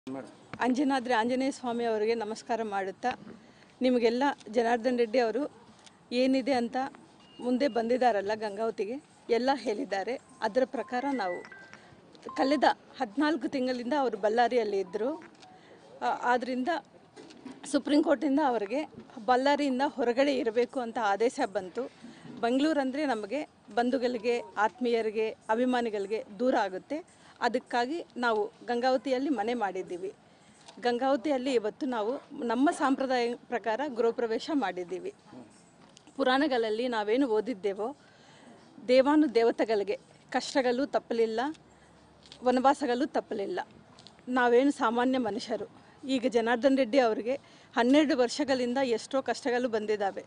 ಅಂಜನಾದ್ರಿ ಆಂಜನೇಯ ಸ್ವಾಮಿ ಅವರಿಗೆ ನಮಸ್ಕಾರ ಮಾಡುತ್ತಾ, ನಿಮಗೆಲ್ಲ ಜನಾರ್ದನ್ ರೆಡ್ಡಿ ಅವರು ಏನಿದೆ ಅಂತ ಮುಂದೆ ಬಂದಿದ್ದಾರಲ್ಲ ಗಂಗಾವತಿಗೆ ಎಲ್ಲ ಹೇಳಿದ್ದಾರೆ. ಅದರ ಪ್ರಕಾರ ನಾವು ಕಳೆದ 14 ತಿಂಗಳಿಂದ ಅವರು ಬಳ್ಳಾರಿಯಲ್ಲಿ ಇದ್ದರು. ಆದ್ದರಿಂದ ಸುಪ್ರೀಂ ಕೋರ್ಟಿಂದ ಅವರಿಗೆ ಬಳ್ಳಾರಿಯಿಂದ ಹೊರಗಡೆ ಇರಬೇಕು ಅಂತ ಆದೇಶ ಬಂತು. ಬೆಂಗಳೂರಂದರೆ ನಮಗೆ ಬಂಧುಗಳಿಗೆ, ಆತ್ಮೀಯರಿಗೆ, ಅಭಿಮಾನಿಗಳಿಗೆ ದೂರ ಆಗುತ್ತೆ. ಅದಕ್ಕಾಗಿ ನಾವು ಗಂಗಾವತಿಯಲ್ಲಿ ಮನೆ ಮಾಡಿದ್ದೀವಿ. ಗಂಗಾವತಿಯಲ್ಲಿ ಇವತ್ತು ನಾವು ನಮ್ಮ ಸಂಪ್ರದಾಯ ಪ್ರಕಾರ ಗೃಹಪ್ರವೇಶ ಮಾಡಿದ್ದೀವಿ. ಪುರಾಣಗಳಲ್ಲಿ ನಾವೇನು ಓದಿದ್ದೇವೋ ದೇವಾನು ದೇವತೆಗಳಿಗೆ ಕಷ್ಟಗಳು ತಪ್ಪಲಿಲ್ಲ, ವನವಾಸಗಳು ತಪ್ಪಲಿಲ್ಲ. ನಾವೇನು ಸಾಮಾನ್ಯ ಮನುಷ್ಯರು. ಈಗ ಜನಾರ್ದನ್ ರೆಡ್ಡಿ ಅವರಿಗೆ 12 ವರ್ಷಗಳಿಂದ ಎಷ್ಟೋ ಕಷ್ಟಗಳು ಬಂದಿದ್ದಾವೆ.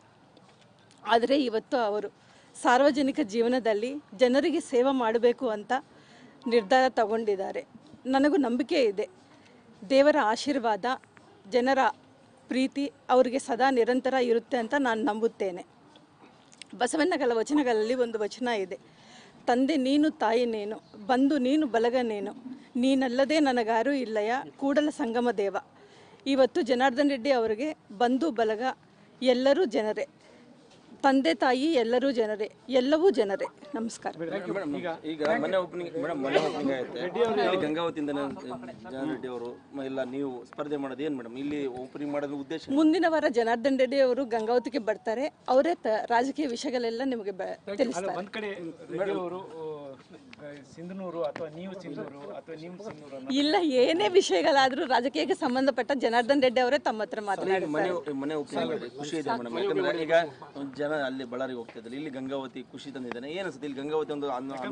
ಆದರೆ ಇವತ್ತು ಅವರು ಸಾರ್ವಜನಿಕ ಜೀವನದಲ್ಲಿ ಜನರಿಗೆ ಸೇವೆ ಮಾಡಬೇಕು ಅಂತ ನಿರ್ಧಾರ ತಗೊಂಡಿದ್ದಾರೆ. ನನಗೂ ನಂಬಿಕೆ ಇದೆ, ದೇವರ ಆಶೀರ್ವಾದ, ಜನರ ಪ್ರೀತಿ ಅವರಿಗೆ ಸದಾ ನಿರಂತರ ಇರುತ್ತೆ ಅಂತ ನಾನು ನಂಬುತ್ತೇನೆ. ಬಸವಣ್ಣಗಳ ವಚನಗಳಲ್ಲಿ ಒಂದು ವಚನ ಇದೆ, ತಂದೆ ನೀನು, ತಾಯಿ ನೀನು, ಬಂಧು ನೀನು, ಬಳಗ ನೀನು, ನೀನಲ್ಲದೆ ನನಗಾರೂ ಇಲ್ಲಯ್ಯ ಕೂಡಲ ಸಂಗಮ ದೇವ. ಇವತ್ತು ಜನಾರ್ದನ್ ರೆಡ್ಡಿ ಅವರಿಗೆ ಬಂಧು ಬಳಗ ಎಲ್ಲರೂ ಜನರೇ, ತಂದೆ ತಾಯಿ ಎಲ್ಲರೂ ಜನರೇ, ಎಲ್ಲವೂ ಜನರೇ. ನಮಸ್ಕಾರ. ಈಗ ಮನೆ ಓಪನಿಂಗ್ ಆಯ್ತು ಗಂಗಾವತಿಯಿಂದ ಜನಾರ್ದನ್ ರೆಡ್ಡಿ ಅವರು ಎಲ್ಲ ನೀವು ಸ್ಪರ್ಧೆ ಮಾಡೋದು ಏನು ಮೇಡಮ್? ಇಲ್ಲಿ ಓಪನಿಂಗ್ ಮಾಡೋದು ಉದ್ದೇಶ ಮುಂದಿನ ವಾರ ಜನಾರ್ದನ್ ರೆಡ್ಡಿ ಅವರು ಗಂಗಾವತಿಗೆ ಬರ್ತಾರೆ. ಅವರೇ ರಾಜಕೀಯ ವಿಷಯಗಳೆಲ್ಲ ನಿಮಗೆ ತಿಳಿಸ್ತಾರೆ. ಒಂದ್ ಕಡೆ ಅವರು ಸಿಂಧನೂರು ಅಥವಾ ನೀವು ಸಿಂಧನೂರು ಅಥವಾ ನೀವು ಸಿಂಧನೂರು ಇಲ್ಲ, ಏನೇ ವಿಷಯಗಳಾದರೂ ರಾಜಕೀಯಕ್ಕೆ ಸಂಬಂಧಪಟ್ಟ ಜನಾರ್ದನ್ ರೆಡ್ಡಿ ಅವರೇ ತಮ್ಮ ಹತ್ರ ಮಾತನಾಡ್ತಾರೆ. ಮನೆ ಓಪನಿಂಗ್ ಖುಷಿ ಇದೆ ಮೇಡಮ್, ಯಾಕಂದ್ರೆ ಈಗ ಜನ ಅಲ್ಲಿ ಬಳ್ಳಾರಿಗೆ ಹೋಗ್ತಾ ಇದ್ದಾರೆ, ಇಲ್ಲಿ ಗಂಗಾವತಿ ಖುಷಿ ತಂದಿದ್ದಾನೆ. ಏನಿಸುತ್ತೆ ಇಲ್ಲಿ ಗಂಗಾವತಿ ಒಂದು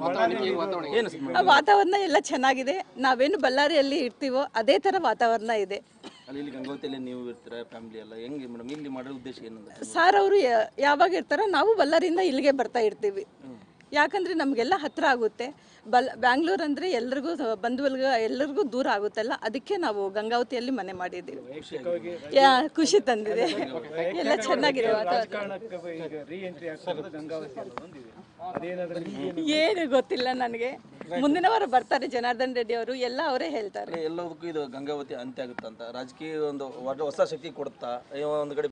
ಏನಿಸುತ್ತೆ? ವಾತಾವರಣ ಎಲ್ಲ ಚೆನ್ನಾಗಿದೆ. ನಾವೇನು ಬಳ್ಳಾರಿಯಲ್ಲಿ ಇರ್ತೀವೋ ಅದೇ ಥರ ವಾತಾವರಣ ಇದೆ. ಅಲ್ಲಿ ಗಂಗಾವತಿಯಲ್ಲಿ ನೀವು ಇರ್ತೀರಾ ಫ್ಯಾಮಿಲಿ ಎಲ್ಲ, ಹೆಂಗೆ ಮೇಡಮ್ ಇಲ್ಲಿ ಮಾಡೋ ಉದ್ದೇಶ ಏನಂದ್ರೆ? ಸಾರ್ ಅವರು ಯಾವಾಗ ಇರ್ತಾರೋ ನಾವು ಬಳ್ಳಾರಿಯಿಂದ ಇಲ್ಲಿಗೆ ಬರ್ತಾ ಇರ್ತೀವಿ. ಯಾಕಂದರೆ ನಮಗೆಲ್ಲ ಹತ್ತಿರ ಆಗುತ್ತೆ. ಬ್ಯಾಂಗ್ಳೂರು ಅಂದರೆ ಎಲ್ರಿಗೂ ಬಂಧುವಲ್ಗ ಎಲ್ಲರಿಗೂ ದೂರ ಆಗುತ್ತಲ್ಲ, ಅದಕ್ಕೆ ನಾವು ಗಂಗಾವತಿಯಲ್ಲಿ ಮನೆ ಮಾಡಿದ್ದೀವಿ. ಖುಷಿ ತಂದಿದೆ, ಎಲ್ಲ ಚೆನ್ನಾಗಿದೆ ವಾತಾವರಣ. ಏನು ಗೊತ್ತಿಲ್ಲ ನನಗೆ. ಮುಂದಿನ ವಾರ ಬರ್ತಾರೆ ಜನಾರ್ದನ್ ರೆಡ್ಡಿ ಅವರು, ಎಲ್ಲ ಅವರೇ ಹೇಳ್ತಾರೆ. ಎಲ್ಲದಕ್ಕೂ ಇದು ಗಂಗಾವತಿ ಅಂತ್ಯ ಆಗುತ್ತಾ ಅಂತ ರಾಜಕೀಯ ಒಂದು ಹೊಸ ಶಕ್ತಿ ಕೊಡುತ್ತಾ ಒಂದು ಕಡೆ